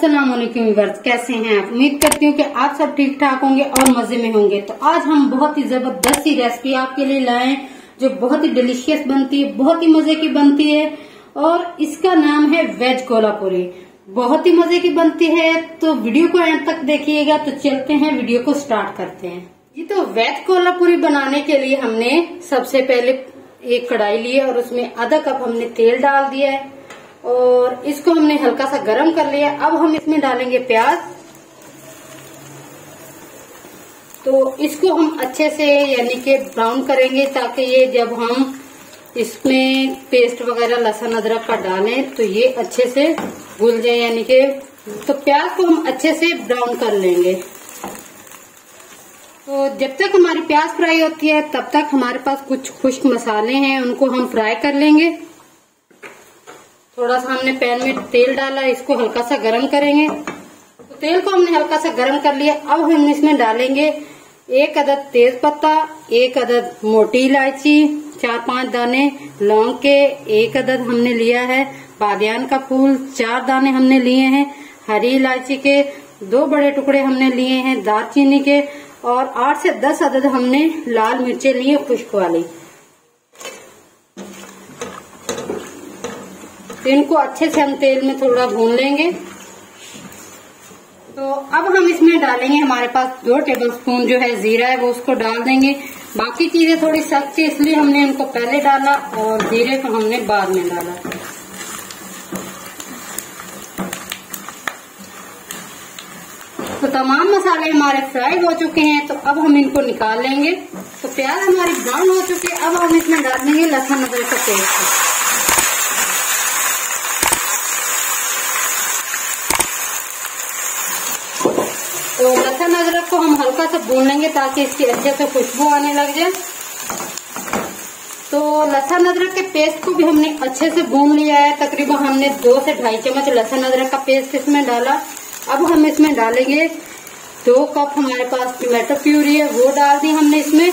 अस्सलाम वालेकुम व्यूअर्स, कैसे हैं आप। उम्मीद करती हूँ कि आप सब ठीक ठाक होंगे और मजे में होंगे। तो आज हम बहुत ही जबरदस्त सी रेसिपी आपके लिए लाए हैं जो बहुत ही डिलीशियस बनती है, बहुत ही मजे की बनती है और इसका नाम है वेज कोल्हापुरी। बहुत ही मजे की बनती है, तो वीडियो को एंड तक देखिएगा। तो चलते हैं, वीडियो को स्टार्ट करते हैं जी। तो वेज कोल्हापुरी बनाने के लिए हमने सबसे पहले एक कढ़ाई ली है और उसमें आधा कप हमने तेल डाल दिया है और इसको हमने हल्का सा गरम कर लिया। अब हम इसमें डालेंगे प्याज। तो इसको हम अच्छे से यानी कि ब्राउन करेंगे ताकि ये जब हम इसमें पेस्ट वगैरह लहसुन अदरक का डालें तो ये अच्छे से घुल जाए, यानी कि तो प्याज को हम अच्छे से ब्राउन कर लेंगे। तो जब तक हमारी प्याज फ्राई होती है तब तक हमारे पास कुछ खुश्क मसाले हैं, उनको हम फ्राई कर लेंगे। थोड़ा सा हमने पैन में तेल डाला, इसको हल्का सा गरम करेंगे। तो तेल को हमने हल्का सा गरम कर लिया। अब हम इसमें डालेंगे एक अदद तेज पत्ता, एक अदद मोटी इलायची, 4-5 दाने लौंग के, एक अदद हमने लिया है बादियान का फूल, 4 दाने हमने लिए हैं हरी इलायची के, 2 बड़े टुकड़े हमने लिए हैं दालचीनी के और 8 से 10 अदद हमने लाल मिर्चें लिए खुश्क वाली। तो इनको अच्छे से हम तेल में थोड़ा भून लेंगे। तो अब हम इसमें डालेंगे, हमारे पास 2 टेबलस्पून जो है जीरा है वो उसको डाल देंगे। बाकी चीजें थोड़ी सख्त थी इसलिए हमने इनको पहले डाला और जीरे को हमने बाद में डाला। तो तमाम मसाले हमारे फ्राई हो चुके हैं, तो अब हम इनको निकाल लेंगे। तो प्याज हमारी ब्राउन हो चुकी है। अब हम इसमें डाल देंगे लहसुन अदरक का पेस्ट। तो लहसुन अदरक को हम हल्का सा भून लेंगे ताकि इसकी अच्छे से खुशबू आने लग जाए। तो लहसुन अदरक के पेस्ट को भी हमने अच्छे से भून लिया है। तकरीबन हमने 2 से 2.5 चम्मच लहसुन अदरक का पेस्ट इसमें डाला। अब हम इसमें डालेंगे 2 कप हमारे पास टमाटो प्यूरी है, वो डाल दी हमने इसमें।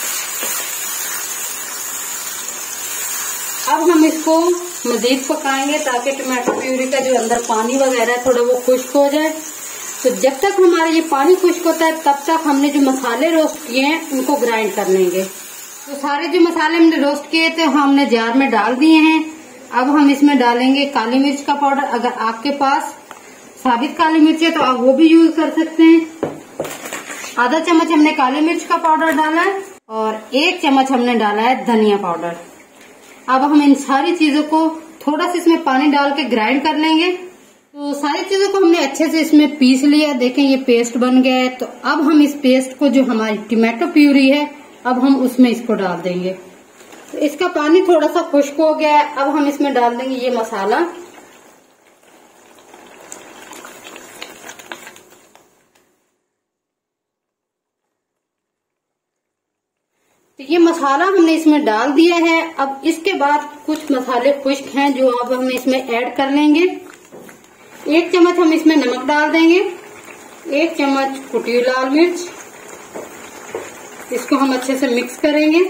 अब हम इसको मजीद पकाएंगे ताकि टमाटो प्यूरी का जो अंदर पानी वगैरह है थोड़ा वो खुश्क हो जाए। तो जब तक हमारा ये पानी खुश्क होता है तब तक हमने जो मसाले रोस्ट किए हैं उनको ग्राइंड कर लेंगे। तो सारे जो मसाले हमने रोस्ट किए थे हमने जार में डाल दिए हैं। अब हम इसमें डालेंगे काली मिर्च का पाउडर। अगर आपके पास साबित काली मिर्च है तो आप वो भी यूज कर सकते हैं। आधा चम्मच हमने काली मिर्च का पाउडर डाला है और 1 चम्मच हमने डाला है धनिया पाउडर। अब हम इन सारी चीजों को थोड़ा सा इसमें पानी डाल के ग्राइंड कर लेंगे। तो सारी चीजों को हमने अच्छे से इसमें पीस लिया। देखें ये पेस्ट बन गया है। तो अब हम इस पेस्ट को, जो हमारी टमाटो प्यूरी है, अब हम उसमें इसको डाल देंगे। तो इसका पानी थोड़ा सा खुश्क हो गया है। अब हम इसमें डाल देंगे ये मसाला। तो ये मसाला हमने इसमें डाल दिया है। अब इसके बाद कुछ मसाले खुश्क हैं जो अब हम इसमें ऐड कर लेंगे। 1 चम्मच हम इसमें नमक डाल देंगे, 1 चम्मच कुटी हुई लाल मिर्च। इसको हम अच्छे से मिक्स करेंगे।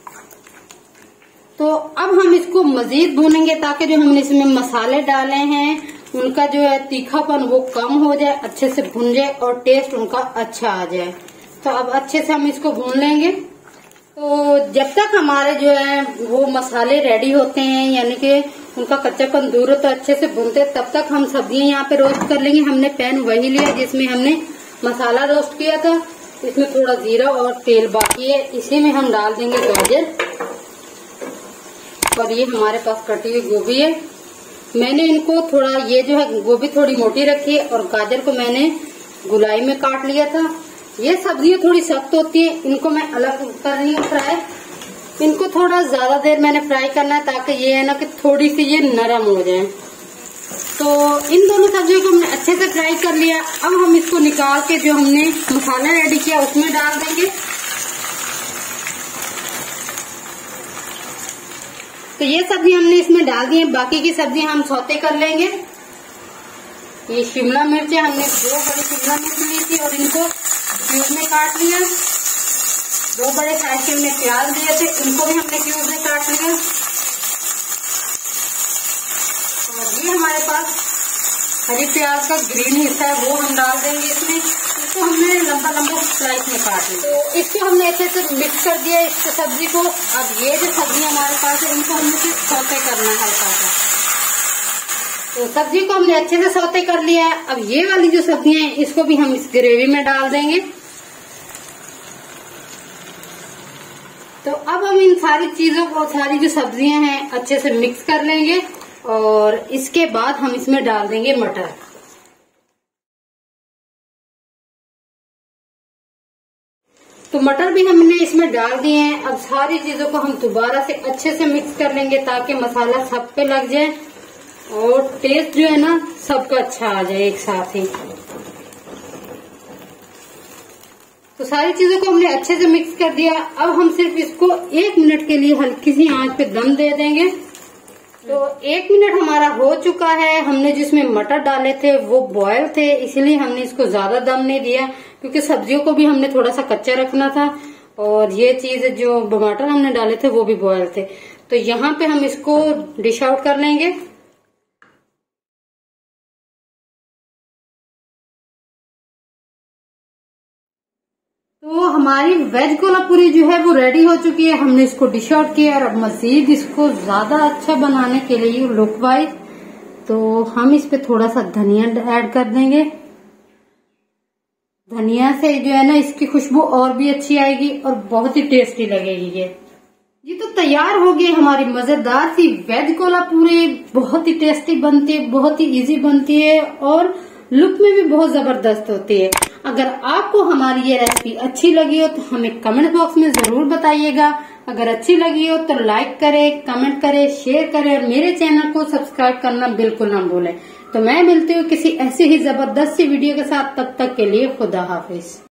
तो अब हम इसको मजीद भूनेंगे ताकि जो हमने इसमें मसाले डाले हैं उनका जो है तीखापन वो कम हो जाए, अच्छे से भुन जाए और टेस्ट उनका अच्छा आ जाए। तो अब अच्छे से हम इसको भून लेंगे। तो जब तक हमारे जो है वो मसाले रेडी होते हैं, यानी कि उनका कच्चापन दूर होता है, अच्छे से भूनते, तब तक हम सब्जियां यहाँ पे रोस्ट कर लेंगे। हमने पैन वही लिया जिसमें हमने मसाला रोस्ट किया था। इसमें थोड़ा जीरा और तेल बाकी है, इसी में हम डाल देंगे गाजर। और ये हमारे पास कटी हुई गोभी है। मैंने इनको थोड़ा, ये जो है गोभी थोड़ी मोटी रखी है और गाजर को मैंने गुलाई में काट लिया था। ये सब्जियां थोड़ी सख्त होती है, इनको मैं अलग कर रही हूँ फ्राई। इनको थोड़ा ज्यादा देर मैंने फ्राई करना है ताकि ये है ना कि थोड़ी सी ये नरम हो जाए। तो इन दोनों सब्जियों को हमने अच्छे से फ्राई कर लिया। अब हम इसको निकाल के जो हमने मसाला रेडी किया उसमें डाल देंगे। तो ये सब्जी हमने इसमें डाल दी है। बाकी की सब्जी हम सौते कर लेंगे। ये शिमला मिर्च है, हमने 2 बड़ी शिमला मिर्च ली थी और इनको क्यूब में काट लिया। 2 बड़े साइज के हमने प्याज लिए थे, इनको भी हमने क्यूब में काट लिया। और ये हमारे पास हरी प्याज का ग्रीन हिस्सा है वो हम डाल देंगे इसमें। इसको हमने लंबा लंबा स्लाइस में काट लिया। तो इसको हमने अच्छे से मिक्स कर दिया इस सब्जी को। अब ये जो सब्जी हमारे पास है इनको हमने सिर्फ सौते करना है हल्का सा। तो सब्जी को हमने अच्छे से सौते कर लिया है। अब ये वाली जो सब्जियां हैं इसको भी हम इस ग्रेवी में डाल देंगे। तो अब हम इन सारी चीजों को, सारी जो सब्जियां हैं अच्छे से मिक्स कर लेंगे और इसके बाद हम इसमें डाल देंगे मटर। तो मटर भी हमने इसमें डाल दिए हैं। अब सारी चीजों को हम दोबारा से अच्छे से मिक्स कर लेंगे ताकि मसाला सब पे लग जाए और टेस्ट जो है ना सबका अच्छा आ जाए एक साथ ही। तो सारी चीजों को हमने अच्छे से मिक्स कर दिया। अब हम सिर्फ इसको 1 मिनट के लिए हल्की सी आंच पे दम दे देंगे। तो 1 मिनट हमारा हो चुका है। हमने जिसमें मटर डाले थे वो बॉयल थे, इसलिए हमने इसको ज्यादा दम नहीं दिया क्योंकि सब्जियों को भी हमने थोड़ा सा कच्चा रखना था और ये चीज जो मटर हमने डाले थे वो भी बॉयल थे। तो यहाँ पे हम इसको डिश आउट कर लेंगे। तो हमारी वेज कोल्हापुरी जो है वो रेडी हो चुकी है। हमने इसको डिश आउट किया और अब मजीद इसको ज्यादा अच्छा बनाने के लिए लुक वाइज तो हम इस पे थोड़ा सा धनिया ऐड कर देंगे। धनिया से जो है ना इसकी खुशबू और भी अच्छी आएगी और बहुत ही टेस्टी लगेगी। ये तो तैयार हो गई हमारी मजेदार सी वेज कोल्हापुरी। बहुत ही टेस्टी बनती है, बहुत ही इजी बनती है और लुक में भी बहुत जबरदस्त होती है। अगर आपको हमारी ये रेसिपी अच्छी लगी हो तो हमें कमेंट बॉक्स में जरूर बताइएगा। अगर अच्छी लगी हो तो लाइक करें, कमेंट करें, शेयर करें और मेरे चैनल को सब्सक्राइब करना बिल्कुल ना भूलें। तो मैं मिलती हूँ किसी ऐसी ही जबरदस्त सी वीडियो के साथ। तब तक के लिए खुदा हाफिज।